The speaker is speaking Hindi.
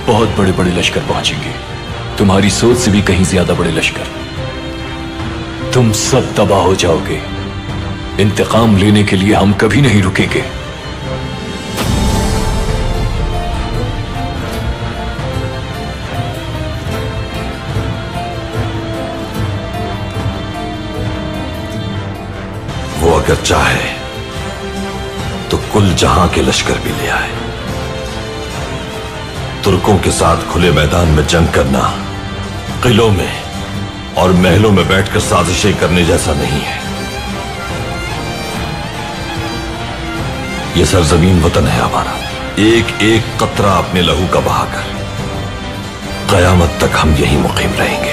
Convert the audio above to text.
बहुत बड़े बड़े लश्कर पहुंचेंगे, तुम्हारी सोच से भी कहीं ज्यादा बड़े लश्कर। तुम सब तबाह हो जाओगे। इंतकाम लेने के लिए हम कभी नहीं रुकेंगे। वो अगर चाहे तो कुल जहां के लश्कर भी ले आए। तुर्कों के साथ खुले मैदान में जंग करना किलों में और महलों में बैठकर साजिशें करने जैसा नहीं है। यह सरजमीन वतन है हमारा। एक एक कतरा अपने लहू का बहाकर कयामत तक हम यहीं मुकीम रहेंगे।